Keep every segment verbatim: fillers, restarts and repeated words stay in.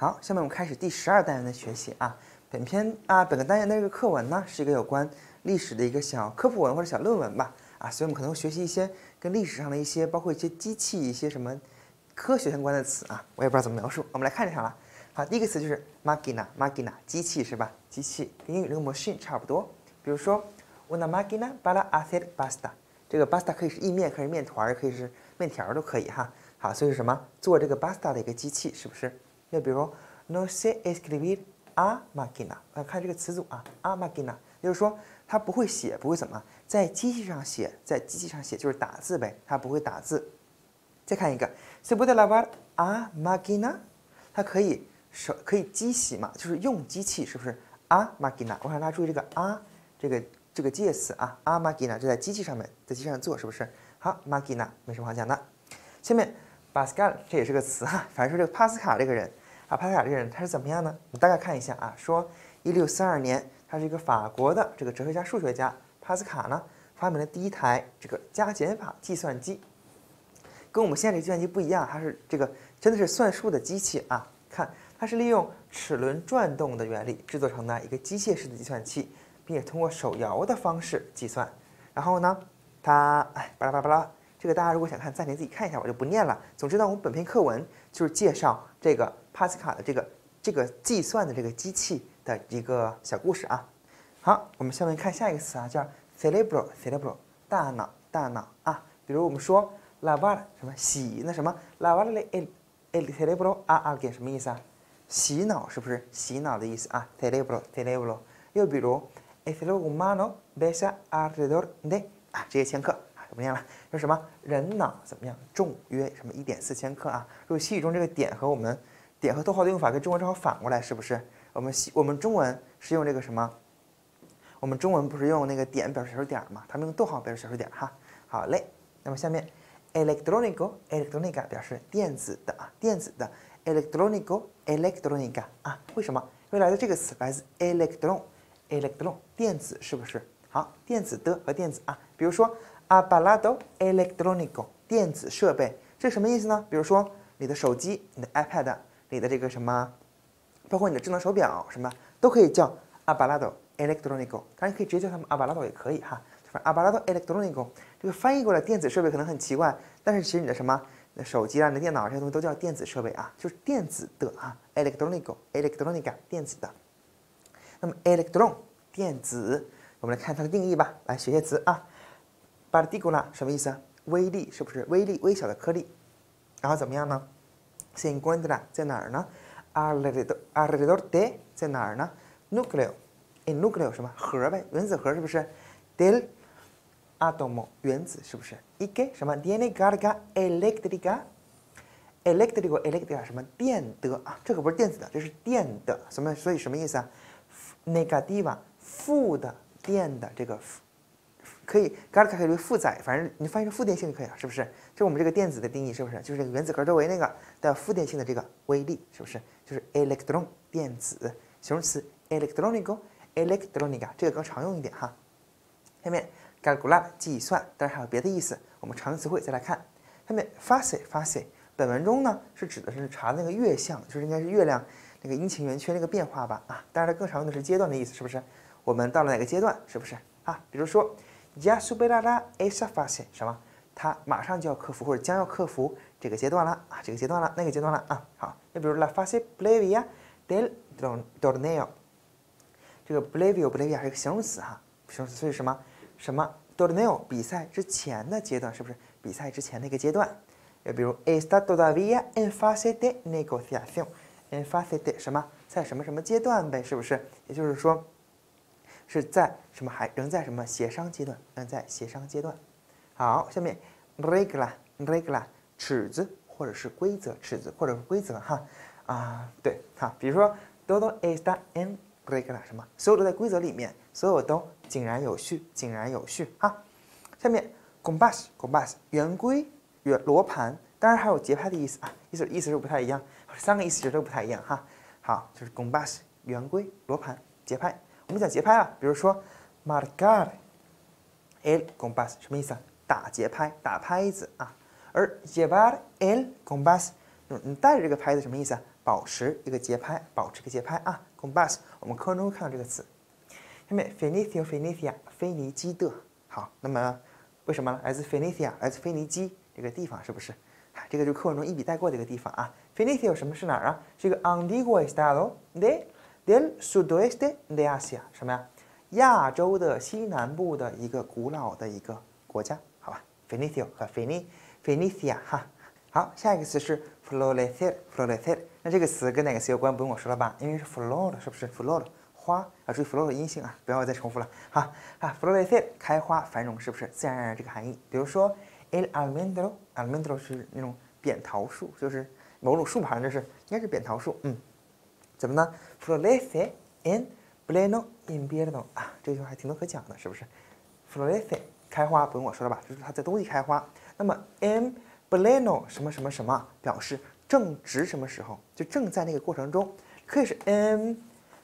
好，下面我们开始第十二单元的学习啊。本篇啊，本个单元的这个课文呢，是一个有关历史的一个小科普文或者小论文吧啊，所以我们可能会学习一些跟历史上的一些，包括一些机器、一些什么科学相关的词啊，我也不知道怎么描述。我们来看一下了。好，第一个词就是 máquina，máquina 机器是吧？机器跟英语这个 machine 差不多。比如说 una máquina para hacer pasta， 这个 pasta 可以是意面，可以是面团，可以是面条都可以哈。好，所以是什么？做这个 pasta 的一个机器，是不是？又比如 no sé escribir a máquina， 啊，看这个词组啊 ，a máquina， 就是说它不会写，不会怎么在机器上写，在机器上写就是打字呗，它不会打字。再看一个 se puede lavar a máquina， 它可以手可以机洗嘛，就是用机器，是不是 a máquina？ 我想大家注意这个 a 这个这个介词啊 ，a máquina 就在机器上面，在机器上做，是不是？好 ，máquina 没什么好讲的。下面 Pascal 这也是个词哈，反正说这个帕斯卡这个人。啊，帕斯卡这个人他是怎么样呢？我们大概看一下啊，说一六四二年，他是一个法国的这个哲学家、数学家。帕斯卡呢，发明了第一台这个加减法计算机，跟我们现在这个计算机不一样，它是这个真的是算数的机器啊。看，它是利用齿轮转动的原理制作成的一个机械式的计算器，并且通过手摇的方式计算。然后呢，它哎巴拉巴拉巴拉。这个大家如果想看，暂停自己看一下，我就不念了。总之呢，我们本篇课文就是介绍这个帕斯卡的这个这个计算的这个机器的一个小故事啊。好，我们下面看下一个词啊，叫 cerebro，cerebro 大脑大脑啊。比如我们说 lavar 什么洗那什么 lavarle el el cerebro a alguien 什么意思啊？洗脑是不是洗脑的意思啊 ？cerebro cerebro。又比如 el cerebro humano pesa alrededor de 啊，这些千克。不念了，说什么人脑怎么样？重约什么一点四千克啊？如果西语中这个点和我们点和逗号的用法跟中文正好反过来，是不是？我们西我们中文是用这个什么？我们中文不是用那个点表示小数点吗？他们用逗号表示小数点哈。好嘞，那么下面 electrónico electrónica 表示电子的啊，电子的 electrónico electrónica 啊，为什么？因为来自这个词来自 electron electron 电子是不是？好，电子的和电子啊，比如说。aparato electrónico 电子设备，这是什么意思呢？比如说你的手机、你的 iPad、你的这个什么，包括你的智能手表，什么都可以叫 aparato electrónico。当然可以直接叫它们 aparato 也可以哈。aparato electrónico 这个翻译过来电子设备可能很奇怪，但是其实你的什么，你的手机啊、你的电脑这些东西都叫电子设备啊，就是电子的啊 electrónico electrónica 电子的。那么 electron 电子，我们来看它的定义吧，来学些词啊。partícula 什么意思啊？微粒是不是？微粒，微小的颗粒。然后怎么样呢 ？se encuentra 在哪儿呢 ？alrededor alrededor de 在哪儿呢 ？núcleo，el núcleo 什么核呗？原子核是不是 ？del átomo 原子是不是 ？y que 什么 tiene carga eléctrica，eléctrico eléctrica 什么电的啊？这可不是电子的，这是电的。什么？所以什么意思啊 ？negativa 负的电的这个。可以 ，carga 可以为负载，反正你翻译成负电性就可以了，是不是？这是我们这个电子的定义，是不是？就是这个原子核周围那个带有负电性的这个微粒，是不是？就是 electron 电子，形容词 electrónico electrónica 这个更常用一点哈。下面 calcular 计算，当然还有别的意思，我们常用词汇再来看。下面 fase fase 本文中呢是指的是查那个月相，就是应该是月亮那个阴晴圆缺那个变化吧啊。当然它更常用的是阶段的意思，是不是？我们到了哪个阶段，是不是啊？比如说。ya superará esa fase 什么？他马上就要克服或者将要克服这个阶段了啊，这个阶段了，那个阶段了啊。好，那比如 la fase previa del torneo， 这个 previo previa 是一个形容词哈，形容词，所以什么什么 torneo 比赛之前的阶段，是不是？比赛之前的一个阶段。又比如 está todavía en fase de negociación，en fase de 什么，在什么什么阶段呗，是不是？也就是说。是在什么还仍在什么协商阶段？仍在协商阶段。好，下面 regla regla 尺子或者是规则，尺子或者是规则哈啊，对哈，比如说 todo está en regla 什么，所有都在规则里面，所有都井然有序，井然有序哈。下面 compás compás 圆规圆罗盘，当然还有节拍的意思啊，意思意思是不太一样，三个意思其实都不太一样哈。好，就是 compás 圆规罗盘节拍。我们讲节拍啊，比如说 marcar el compás 什么意思啊？打节拍，打拍子啊。而 llevar el compás， 你带着这个拍子什么意思啊？ 保持一个节拍，保持一个节拍啊 ，compás， 我们课文中会看到这个词。下面 Fenicio Fenicia， 腓尼基的。好，那么为什么呢？来自 Fenicia， 来自腓尼基这个地方，是不是？这个就是课文中一笔带过的一个地方啊。Fenicia 什么是哪儿啊？是一个 antiguo estado de del sudoeste de Asia， 什么呀？亚洲的西南部的一个古老的一个国家，好吧 ？Fenicio 和 Feni Fenicia 哈。好，下一个词是 florecer，florecer。那这个词跟哪个词有关？不用我说了吧？因为是 flor， 是不是 flor 花啊？注意 flor 的阴性啊，不要再重复了。哈啊 florecer 开花繁荣，是不是自然而然这个含义？比如说 el almendro，almendro 是那种扁桃树，就是某种树吧，这是应该是扁桃树。嗯，怎么呢 ？florece en pleno invierno 啊，这句话还挺多可讲的，是不是 ？florece 开花不用我说了吧？就是它在冬季开花。那么 en pleno 什么什么什么表示正值什么时候，就正在那个过程中，可以是 en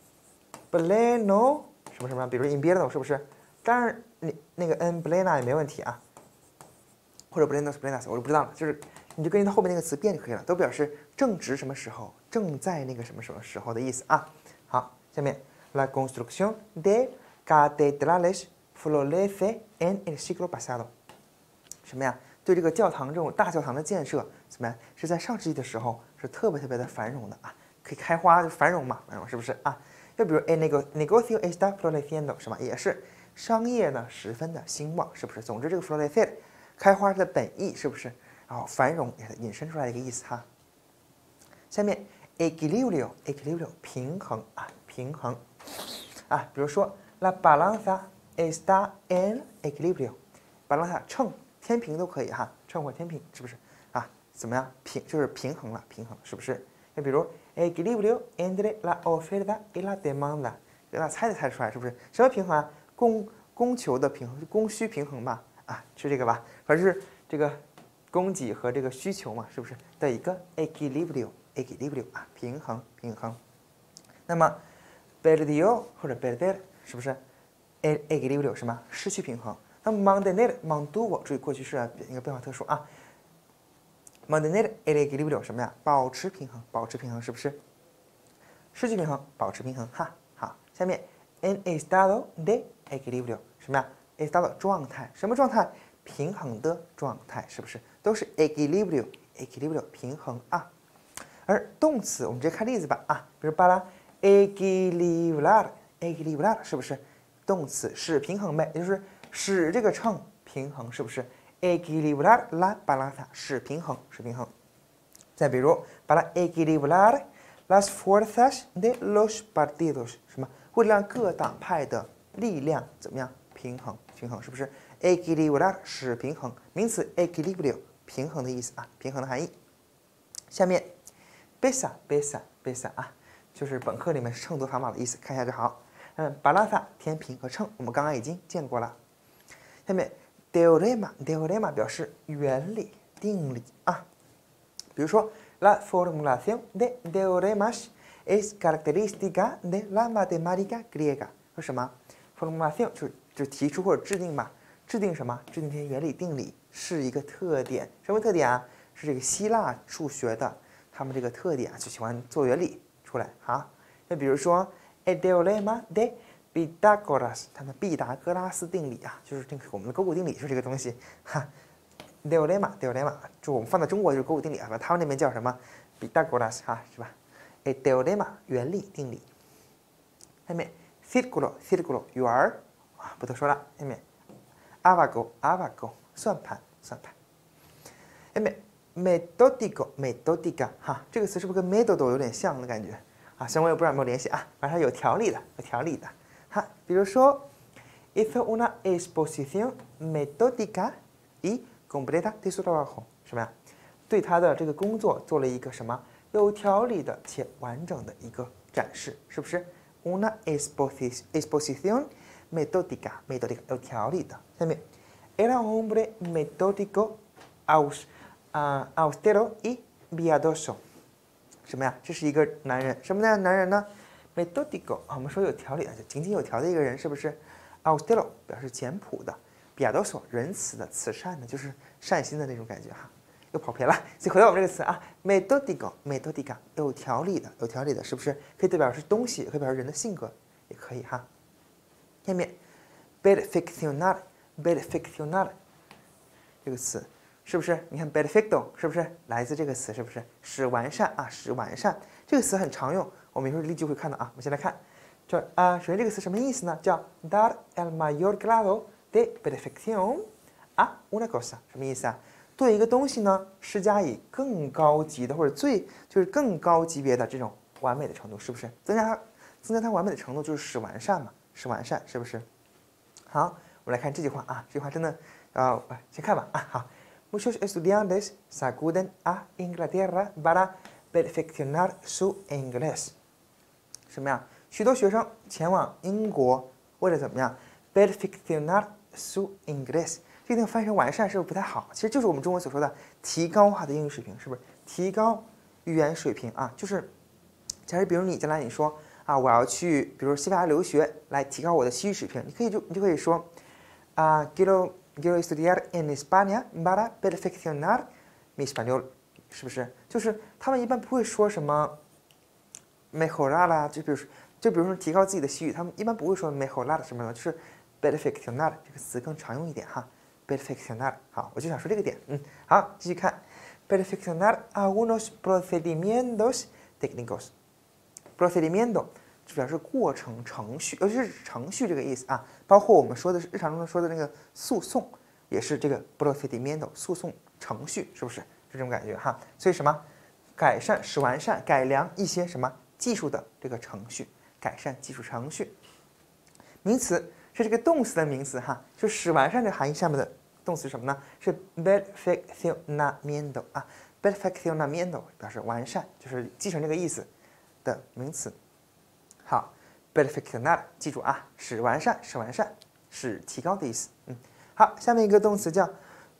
pleno 什么什么，比如 invierno 是不是？当然你那个 en plena 也没问题啊，或者 plenos plenas 我就不知道了，就是你就根据它后面那个词变就可以了，都表示正值什么时候，正在那个什么什么时候的意思啊。好，下面 la construcción de catedrales florece en el siglo pasado， 什么呀？对这个教堂这种大教堂的建设，怎么样？是在上世纪的时候是特别特别的繁荣的啊，可以开花就繁荣嘛，繁荣是不是啊？又比如 el negocio está floreciendo， 什么也是商业呢十分的兴旺，是不是？总之这个 florecer 开花的本意是不是？然后繁荣也是引申出来的一个意思哈。下面 equilibrio equilibrio 平衡啊平衡啊，比如说 la balanza está en equilibrio，balanza 秤。天平都可以哈，秤或天平是不是啊？怎么样平就是平衡了，平衡是不是？再比如 equilibrio entre la oferta y la demanda， 大家猜得猜出来是不是？什么平衡啊？供供求的平衡，供需平衡吧？啊，是这个吧？反正是这个供给和这个需求嘛，是不是的一个 equilibrio equilibrio 啊？平衡平衡。那么 perdió 或者 perder 是不是 equilibrio 什么失去平衡？那么 mantener mantuvo 注意过去式啊，一个变化特殊啊。mantener el equilibrio 什么呀？保持平衡，保持平衡是不是？失去平衡，保持平衡哈。好，下面 en estado de equilibrio 什么呀 ？estado 状态，什么状态？平衡的状态是不是？都是 equilibrio equilibrio 平衡啊。而动词我们直接看例子吧啊，比如 para equilibrar equilibrar 是不是？动词使平衡呗，也就是使这个秤平衡，是不是 ？equilibrar la balanza 使平衡，使平衡。再比如 para equilibrar las fuerzas de los partidos 什么？为了让各党派的力量怎么样平衡？平衡是不是 ？equilibrar 使平衡，名词 equilibrio 平衡的意思啊，平衡的含义。下面 pesa pesa pesa 啊，就是本课里面秤砣砝码的意思，看一下就好。嗯 ，balanza 天平和秤，我们刚刚已经见过了。下面 teorema teorema 表示原理、定理啊。比如说 la formulación de teoremas es característica de la matemática griega。说什么 formulación 就是就是提出或者制定吧，制定什么？制定这些原理、定理是一个特点。什么特点啊？是这个希腊数学的他们这个特点啊，就喜欢做原理出来啊。那比如说 el teorema de Pythagoras 他们毕达哥拉斯定理啊，就是这个我们的勾股定理，就是这个东西哈。teorema teorema 就我们放在中国就是勾股定理啊，他们那边叫什么 Pythagoras 哈，是吧？哎 teorema 原理定理。下面 círculo círculo 圆儿啊，不多说了。下面 abaco abaco 算盘算盘。下面 metodico metodica 哈，这个词是不是跟 metodo 有点像的感觉啊？虽然我也不知道有没有联系啊，反正有条理的，有条理的。哈，比如说 hizo una exposición metódica y completa de su trabajo 什么呀？对他的这个工作做了一个什么有条理的且完整的一个展示，是不是 una exposición metódica metódica 有条理的。下面 era un hombre metódico aus啊 austero y piadoso 什么呀？这是一个男人，什么样的男人呢？metodico 啊，我们说有条理的，就井井有条的一个人，是不是 ？austero 表示简朴的 ，piadoso 仁慈的、慈善的，就是善心的那种感觉哈。 又跑偏了。所以回到我们这个词啊 ，metodico，metodica， 有条理的，有条理的，是不是可以代表是东西，也可以表示人的性格，也可以哈。下面 perfeccionar，perfeccionar 这个词。是不是？你看 perfecto 是不是来自这个词？是不是使完善啊？使完善这个词很常用，我们一会儿例句会看到啊。我们先来看，这啊，首先这个词什么意思呢？叫 dar el mayor grado de perfección a una cosa， 什么意思啊？对一个东西呢，施加以更高级的或者最就是更高级别的这种完美的程度，是不是？增加它增加它完美的程度就是使完善嘛，使完善是不是？好，我们来看这句话啊，这句话真的啊，先看吧啊，好。Muchos estudiantes acuden a Inglaterra para perfeccionar su inglés。什么呀？许多学生前往英国，为了怎么样 perfeccionar su inglés？ 这个地方翻译成完善是不是不太好？其实就是我们中文所说的提高他的英语水平，是不是？提高语言水平啊，就是，假如比如你将来你说啊，我要去，比如西班牙留学，来提高我的西语水平，你可以就你就可以说啊 ，quiero quiero estudiar en España para perfeccionar mi español， 是不是？就是他们一般不会说什么 mejorar 啦，就比如就比如说提高自己的西语，他们一般不会说 mejorar 什么的，就是 perfeccionar 这个词更常用一点哈。perfeccionar， 好，我就想说这个点，嗯，好，继续看 perfeccionar algunos procedimientos técnicos。procedimiento 就表示过程、程序，尤其是程序这个意思啊，包括我们说的是日常中说的那个诉讼，也是这个 procedimiento 诉讼程序，是不是？这种感觉哈。所以什么？改善、使完善、改良一些什么技术的这个程序，改善技术程序。名词是这个动词的名词哈，就使完善这个含义上面的动词是什么呢？是 perfeccionamiento 啊 ，perfeccionamiento 表示完善，就是继承这个意思的名词。好 ，perfeccionar 记住啊，使完善，使完善，使提高的意思。嗯，好，下面一个动词叫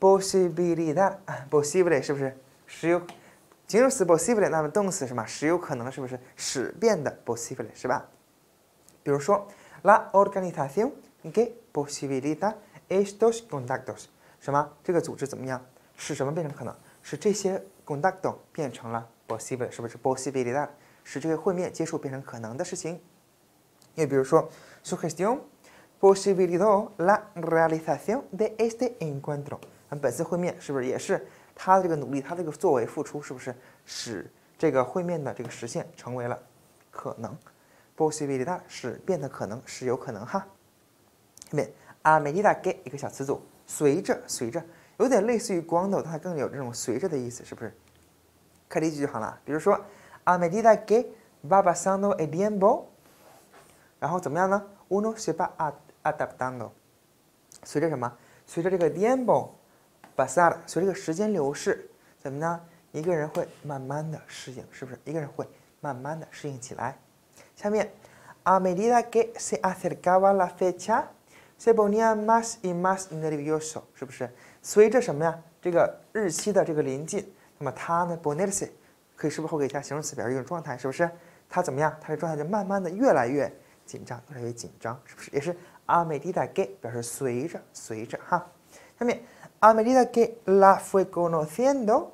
posibilidad，posible 是不是？使有形容词 posible， 那么动词什么？使有可能是不是？使变的 posible 是吧？比如说 la organización que posibilita estos contactos， 什么？这个组织怎么样？使什么变成可能？使这些 contacto 变成了 posible， 是不是 posibilidad？使这个会面接触变成可能的事情。又比如说 su gestión posibilitó la realización de este encuentro。本次会面是不是也是他的这个努力，他这个作为付出，是不是使这个会面的这个实现成为了可能 ？posibilidad 使变得可能，使有可能哈。下面 a medida que 一个小词组，随着随着，有点类似于光斗，它更有这种随着的意思，是不是？看例句就好了。比如说 a medida que va pasando el tiempo， 然后怎么样呢 ？uno se va adaptando。随着什么？随着这个 tiempo pasar， 随着这个时间流逝，怎么呢？一个人会慢慢的适应，是不是？一个人会慢慢的适应起来。下面 a medida que se acercaba la fecha se ponía más y más nervioso， 是不是？随着什么呀？这个日期的这个临近，那么他呢 ponerse 可以是不是后给加形容词表示一种状态？是不是？他怎么样？他的状态就慢慢的越来越紧张，越来越紧张，是不是？也是 a medida que 表示随着，随着哈。下面 a medida que la fue conociendo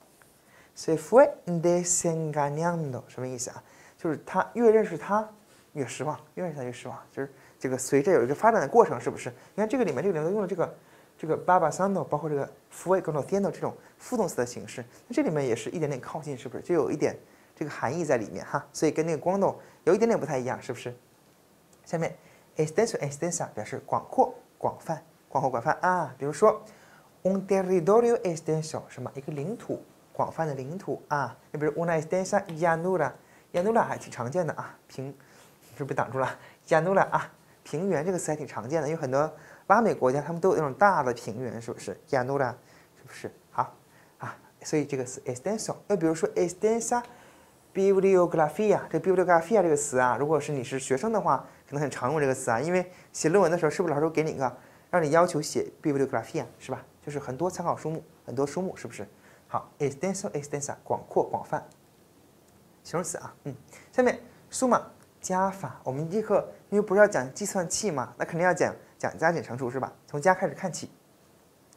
se fue desengañando， 什么意思啊？就是他越认识他越失望，越认识他越失望，就是这个随着有一个发展的过程，是不是？你看这个里面，这个里面用了这个这个 babasando， 包括这个 fue conociendo 这种副动词的形式，那这里面也是一点点靠近，是不是？就有一点这个含义在里面哈，所以跟那个光斗有一点点不太一样，是不是？下面 extenso extensa 表示广阔、广泛、广阔、广泛啊，比如说 un territorio extenso 什么？一个领土，广泛的领土啊。你比如 una extensa llanura，llanura 还挺常见的啊，平是不是被挡住了 ？llanura 啊，平原这个词还挺常见的，因为很多拉美国家他们都有那种大的平原，是不是 llanura 是不是？好啊，所以这个词 extenso。又比如说 extensa bibliografía， 这 bibliografía 这个词啊，如果是你是学生的话，可能很常用这个词啊，因为写论文的时候，是不是老师会给你一个让你要求写 bibliografía 是吧？就是很多参考书目，很多书目，是不是？好 extenso extensa 广阔广泛，形容词啊，嗯，下面 summa 加法，我们这课因为不是要讲计算器嘛，那肯定要讲讲加减乘除是吧？从加开始看起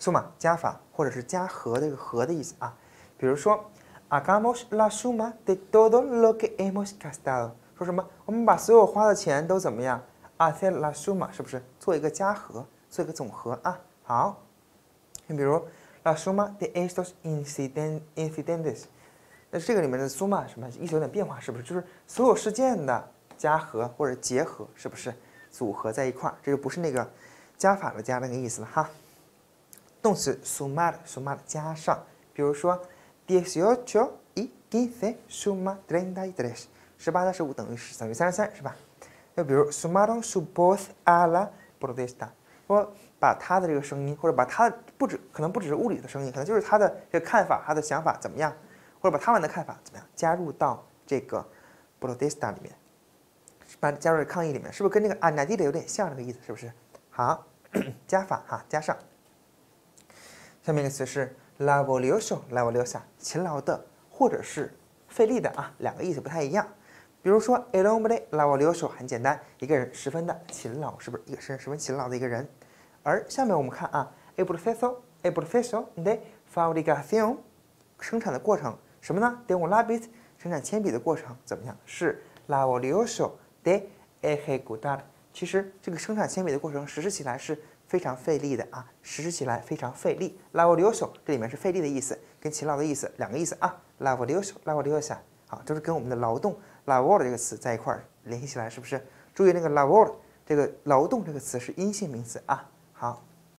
suma 加法或者是加和这个和的意思啊。比如说 hagamos la suma de todo lo que hemos gastado， 说什么？我们把所有花的钱都怎么样 ？hacer la suma 是不是做一个加和，做一个总和啊？好，你比如 la suma de estos inciden incidentes， 那这个里面的 suma 什么意思有点变化，是不是？就是所有事件的加和或者结合，是不是组合在一块儿？这就不是那个加法的加那个意思了哈。动词 sumar sumar 加上，比如说 dieciocho y quince suma treinta y tres， 十八加十五等于十等于三十三，是吧？又比如 sumaron su voz a la protesta， 说把他的这个声音，或者把他不止可能不只是物理的声音，可能就是他的这个看法、他的想法怎么样，或者把他们的看法怎么样加入到这个 protesta 里面，把加入抗议里面，是不是跟这个 añadir 有点像这个意思？是不是？好，加法哈，加上。下面一个词是 laborioso、laboriosa， 勤劳的或者是费力的啊，两个意思不太一样。比如说 el hombre laborioso 很简单，一个人十分的勤劳，是不是一个是十分勤劳的一个人？而下面我们看啊 el proceso、el proceso de fabricación 生产的过程什么呢 ？de un lápiz 生产铅笔的过程怎么样？是 laborioso de ejecutar。其实这个生产铅笔的过程实施起来是非常费力的啊，实施起来非常费力。laborioso 这里面是费力的意思，跟勤劳的意思两个意思啊。laborioso、laboriosa， 好，就是跟我们的劳动 labor 这个词在一块儿联系起来，是不是？注意那个 labor 这个劳动这个词是阴性名词啊。好。